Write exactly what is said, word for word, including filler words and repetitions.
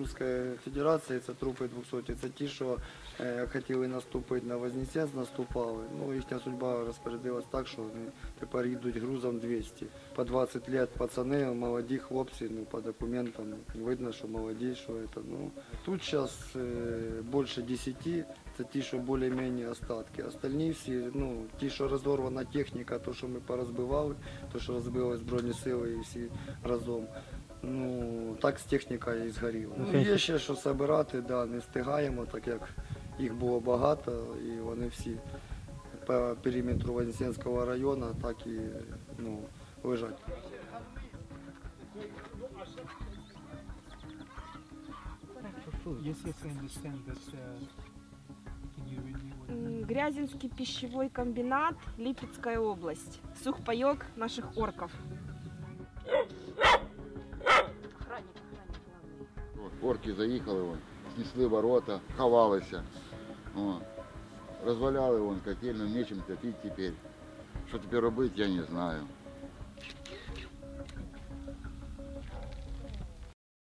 Російської Федерації, це трупи двохсоті, це ті, що е, хотіли наступити на Вознесенськ, наступали. Ну, їхня судьба розпорядилась так, що вони тепер їдуть грузом двісті. По двадцять років пацани, молоді хлопці, ну, по документам видно, що молоді, що це. Ну, тут зараз е, більше десяти, це ті, що більш-менш остатки. Остальні всі, ну, ті, що розорвана техніка, то, що ми порозбивали, то, що розбились збройні сили і всі разом. Ну, так з технікою і згоріло. Ну, є ще що збирати, да, не встигаємо, так як їх було багато, і вони всі по периметру Вознесенського району так і ну, лежать. Yes, yes, I understand that. Uh, can you read me what it means? М, Грязинский пищевой комбинат, Липецкая область. Сухпайок наших орков. Охранник, охранник главный. Орки заїхали, вон, снесли ворота, ховалися. О, розваляли вон котельну, нечим топити тепер. Що тепер робити, я не знаю.